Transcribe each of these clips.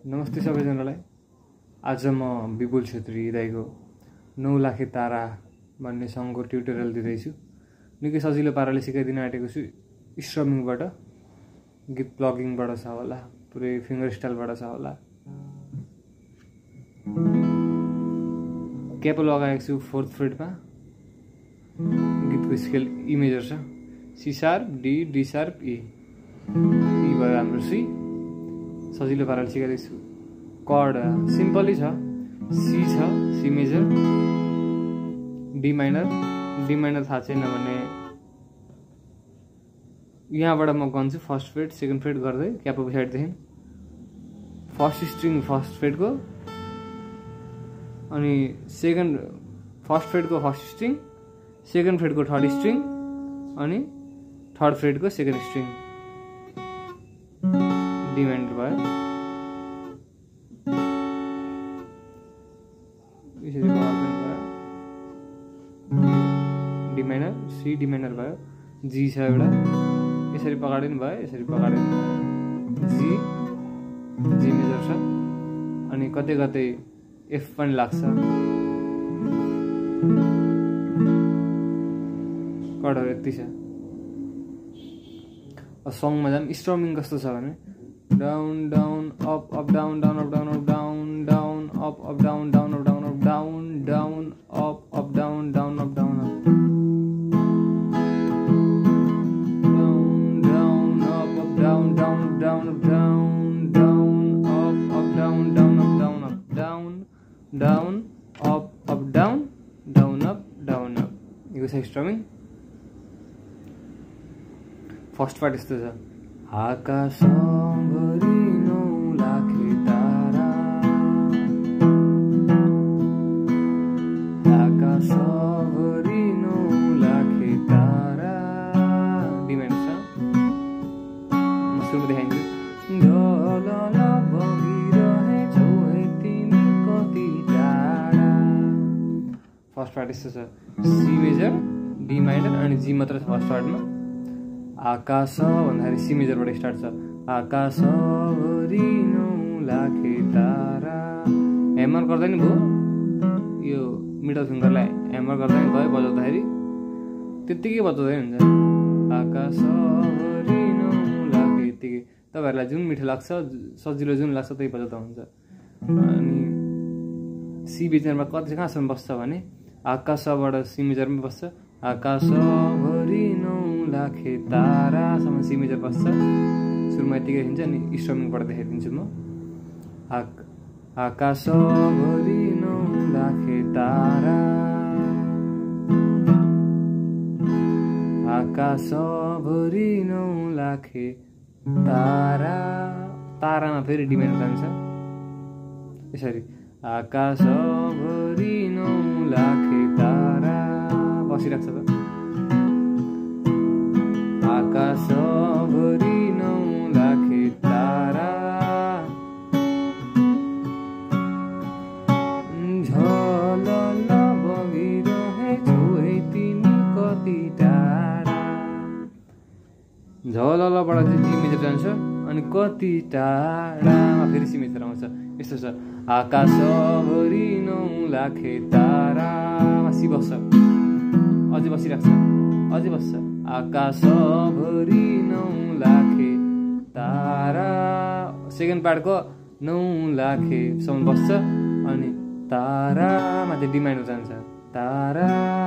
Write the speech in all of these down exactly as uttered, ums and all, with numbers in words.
नमस्ते सबैजनालाई। आज म विपुल छेत्री दाइको नौ लाखे तारा भन्ने सङ्घको ट्युटोरियल दिँदैछु। निकै सजिलो पाराले सिकाइदिन आँटेको छु। स्ट्रमिङबाट, गीत प्लगिङबाट छ होला, पुरै फिङ्गर स्टाइलबाट छ होला। क्याप लगाएको छु फोर्थ फ्रेटमा। गीतको स्केल ई मेजर छ, C sharp, D, D sharp, E. E भयो हाम्रो सी। सजिलो पाराले सिकाइदिन्छु। कर्ड सिम्पली छ, सी छ, C major, D minor. D minor थाहा छैन भने यहाँबाट म गन्छु फर्स्ट फ्रेट सेकेन्ड फ्रेट गर्दै क्यापको साइडदेखि फर्स्ट स्ट्रिङ फर्स्ट फ्रेटको, अनि सेकेन्ड फर्स्ट फ्रेटको फर्स्ट स्ट्रिङ, सेकेन्ड फ्रेटको थर्ड स्ट्रिङ, अनि थर्ड फ्रेटको सेकेन्ड स्ट्रिङ। डी माइनर भयो। यसरी भयो। D minor, C, D minor भयो। जी छ एउटा, यसरी पगाडिनु भयो, यसरी पगाडिनु भयो। जी, जी मेजर छ, अनि कतै कतै एफ पनि लाग्छ। कर्डहरू यति छ। सङमा जाम। स्ट्रमिङ कस्तो छ भने down down up up down down up down up down down up up down down up down up down down up up down down up down up down up up down down up down up down down up up down down up down up down down up up down down up down up. यो छ storming. First part यस्तो छ। आकाशभरि नौ लाखे तारा, आकाशभरि नौ लाखे तारा। D minor छ। म सुरुमा देखाइदिन्छु। ढलल बगिरहेछौ है तिमी कति टाढा। फर्स्ट पार्ट यस्तो छ। सी मेजर, डी माइनर, अनि जी मात्र छ फर्स्ट पार्टमा। आकाश भन्दाखेरि सी मेजरबाट स्टार्ट छ। आकाशभरि नौ लाखे तारा। ह्यामर गर्दा नि भयो, यो मिडल फिङ्गरलाई ह्यामर गर्दा नि भयो बजाउँदाखेरि, त्यत्तिकै बजाउँदै हुन्छ। आकाशभरि नौ लाखे, यत्तिकै। तपाईँहरूलाई जुन मिठो लाग्छ, सजिलो जुन लाग्छ त्यही बजाउँदा हुन्छ। अनि सी मेजरमा कति कहाँसम्म बस्छ भने आकाशबाट सी मेजरमै बस्छ। आकाशभरि नौ लाखे तारासम्म सी मेजर बस्छ। सुरुमा यतिकै हुन्छ, अनि स्ट्रमिङबाट देखाइदिन्छु म। आक आकाशभरि नौ लाखे तारा, आकाशभरि नौ लाखे तारा। तारामा फेरि डी माइनर जान्छ यसरी। आकाशभरि नौ लाखे तारा बसिरहेको छ त। आकाशभरि नौ लाखे तारा, झलल बगिरहेछौ है तिमी कति टाढा। झललबाट चाहिँ जी मेजर जान्छ, अनि कति टाढामा फेरि सी मेजर आउँछ। यस्तो छ। आकाशभरि नौ लाखे तारामा सी बस्छ, अझै बसिरहेको छ, अझै बस्छ। आकाशभरि नौ लाखे तारा। सेकेन्ड पार्टको नौ लाखेसम्म बस्छ, अनि तारामा चाहिँ डी माइनर जान्छ। तारा,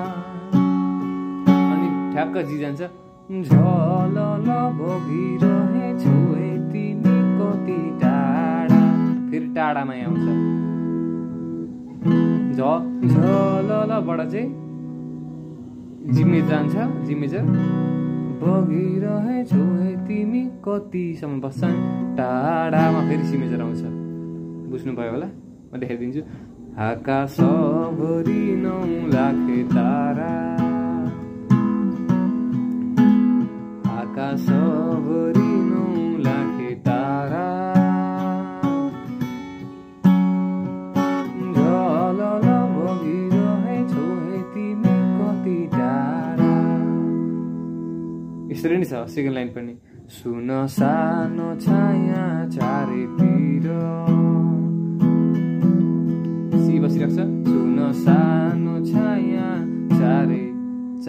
अनि ठ्याक्क जी जान्छ। झलल बगिरहेछौ है तिमी कति टाढा। फेरि टाढामा यहाँ आउँछ। झ झललबाट चाहिँ जी मेजर जान्छ। जी मेजर बगिरहेछौ है तिमी कतिसम्म बस्छ, टाढामा फेरि सी मेजर आउँछ। बुझ्नुभयो होला, म देखाइदिन्छु। आकाशभरि नौ लाखे तारा, आकाशभरि नौ लाखे तारा। झलल बगिरहेछौ है तिमी कति टाढा। यसरी नै छ सेकेन्ड लाइन पनि। सुन सानो छाया चारैतिर,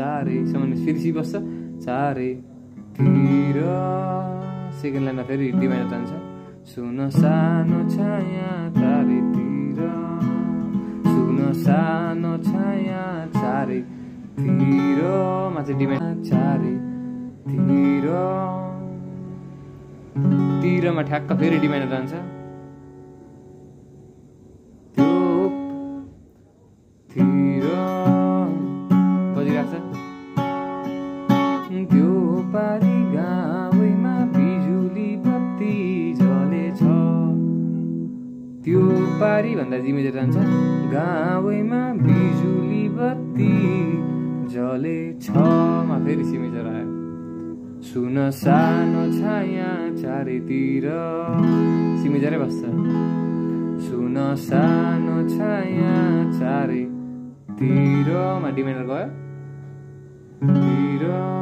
चारैसम्म फेरि सी बस्छ चारैतिर सेकेन्ड लाइनमा फेरि डी माइनर जान्छ सुन सानो छाया चारैतिर सुन सानो छाया चारैतिर मा चाहिँ डी माइनर चारैतिर तिरमा ठ्याक्क फेरि डी माइनर जान्छ त्यो तिर बजिरहेको छ त्यो पारी गाउँमा बिजुली बत्ती जलेछ त्यो पारी भन्दा जिमेजर जान्छ गाउँमा बिजुली बत्ती जलेछ मा फेरि सिमेजर आयो सुन सानो छाया चारैतिर सिमेजरै बस्छ सुन सानो छाया चारैतिर मा डी माइनर गयो तिर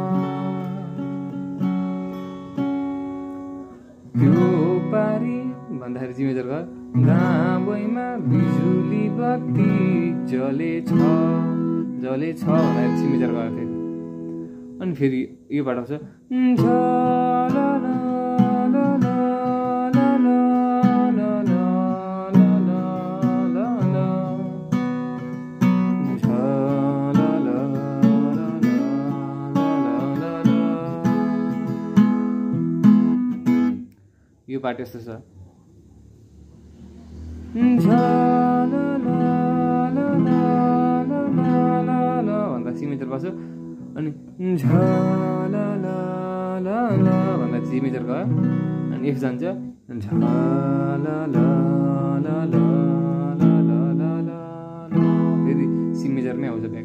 त्यो पारी भन्दाखेरि जिमेजर गयो गाउँमा बिजुली बत्ती जलेछ जलेछ भन्दाखेरि सिमेजर गयो फेरि अनि फेरि यो पाठ आउँछ यो पाठ यस्तो छ भन्दा सिमेजर बस्यो अनि झला भन्दा जिमेजर गयो अनि एफ जान्छ फेरि सिमेजरमै आउँछ ब्याक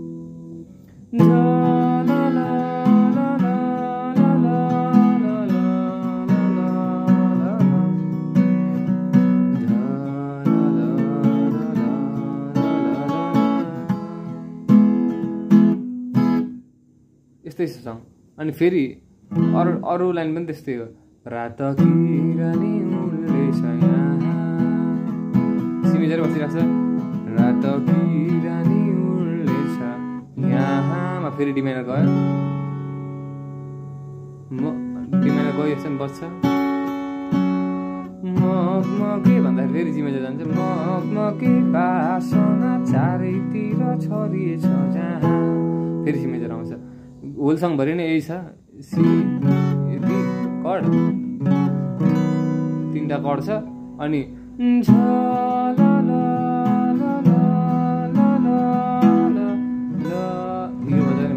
यस्तै छ सङ अनि फेरि अरू अरू लाइन पनि त्यस्तै हो रात किरानी उल्लेछ सिमेजर बसिरहेको छ रात किरानी उल्लेछ यहाँमा फेरि डी माइनर गयो म डी माइनर गयो एकछिन बस्छ मगमगे भन्दाखेरि फेरि सिमेजर जान्छ मगमगे बासना चारैतिर छरिएछ जहाँ फेरि सिमेजर आउँछ होल सङभरि नै यही छ सी यदि कड तिनवटा कड छ अनि यो बजाउने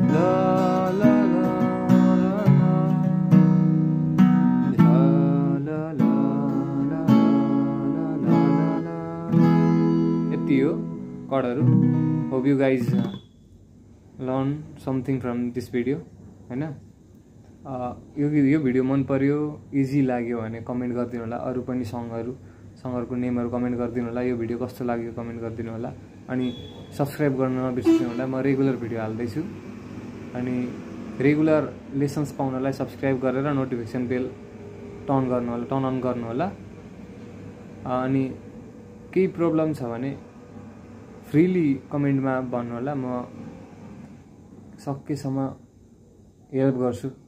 भयो यति हो कडहरू hope you guys learn something from this video हैन यो यो भिडियो मन पर्यो इजी लाग्यो भने कमेन्ट गरिदिनु होला अरू पनि सङहरू सङहरूको नेमहरू कमेन्ट गरिदिनु होला यो भिडियो कस्तो लाग्यो कमेन्ट गरिदिनु होला अनि सब्सक्राइब गर्न नबिर्सिनु होला म रेगुलर भिडियो हाल्दैछु अनि रेगुलर लेसन्स पाउनलाई सब्सक्राइब गरेर नोटिफिकेसन बेल टर्न गर्नु होला टर्न अन गर्नु होला अनि केही प्रब्लम छ भने फ्रीली कमेन्टमा भन्नु होला म सकेसम्म हेल्प गर्छु।